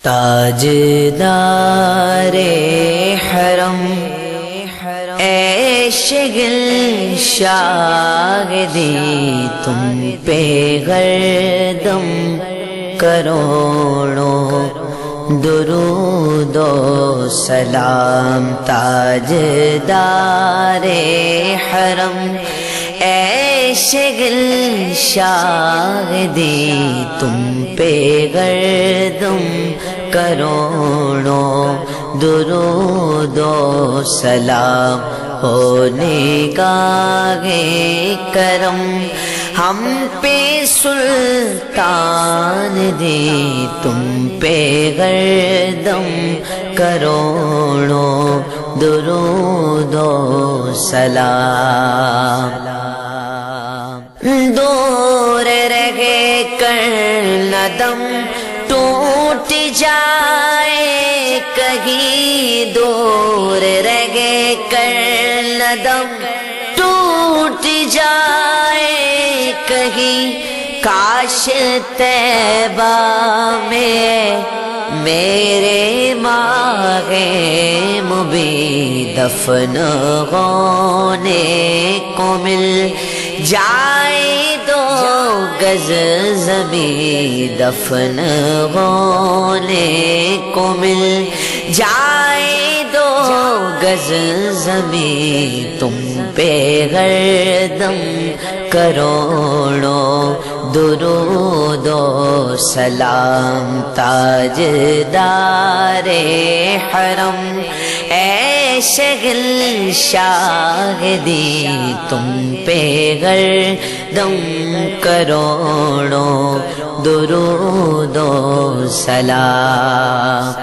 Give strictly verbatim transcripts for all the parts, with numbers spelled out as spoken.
تاجدار حرم اے شگل شاہدی تم پہ گردم کروڑوں درود و سلام تاجدار حرم اے شگل شاہدی تم پہ گردم کروڑوں درود و سلام ہو نگاہ کرم ہم پہ سلطان دی تم پہ گردم کروڑوں درود و سلام دور رہے کر ندم ٹوٹ جائے کہیں دور رہے کر ندم ٹوٹ جائے کہیں کاش طیبہ میں میرے ماہ مبین دفن ہونے کو مل جائے دو گز زمین دفن ہونے کو مل جائے دو گز زمین تم پہ گردم کروڑوں درود و سلام تاجدار حرم اے شگل شاہدی تم پہ گردم کروڑوں درود و سلام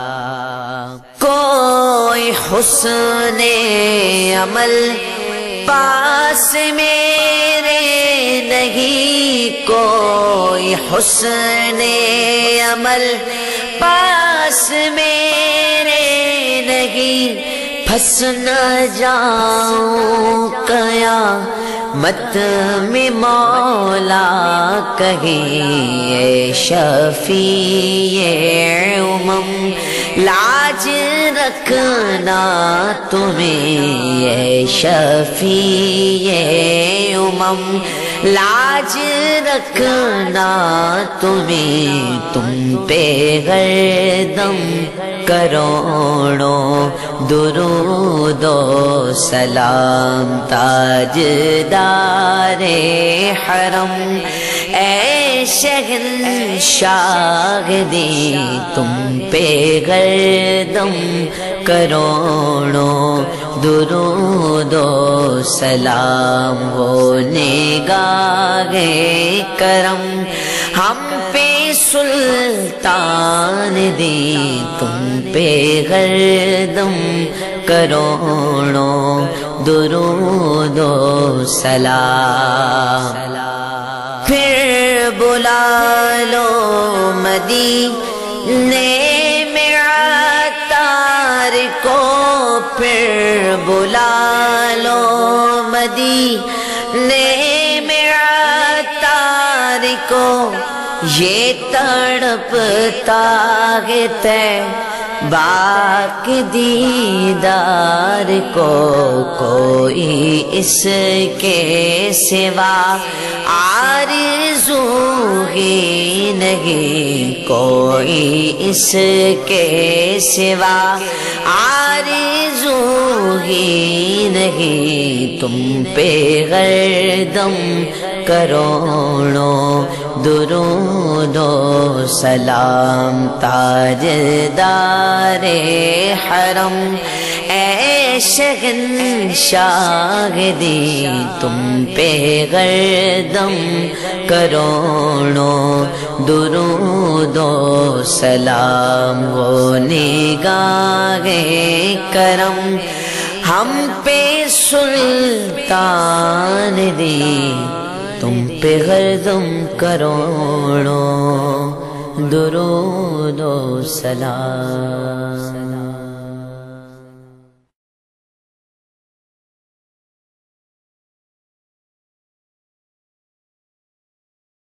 کوئی حسن عمل پاس میرے نہیں کوئی حسن عمل پاس میرے نہیں پھنس نہ جاؤں قیامت میں مولا کہیں اے شفیع امم لاج رکھنا تمہیں اے شفیع امم لاج رکھنا تمہیں تم پہ گردم کروڑوں درود و سلام تاجدار حرم اے شگل شاہدی تم پہ گردم کروڑوں درود و سلام ہو نگاہ کرم ہم پہ سلطان دی تم پہ گردم کروڑوں درود و سلام پھر بلا لو مدینے میں عطار کو پھر بلا لو مدینے میں عطار کو یہ تڑپتا ہے باق دیدار کو کوئی اس کے سوا آرزو ہی نہیں کوئی اس کے سوا آرزو ہی نہیں تم پہ گردم کروڑوں درود و سلام تاجدار حرم اے شگل شاہدی تم پہ گردم کروڑوں درود و سلام ہو نگاہ کرم ہم پہ سلطان دی تم پہ گردم کروڑوں درود و سلام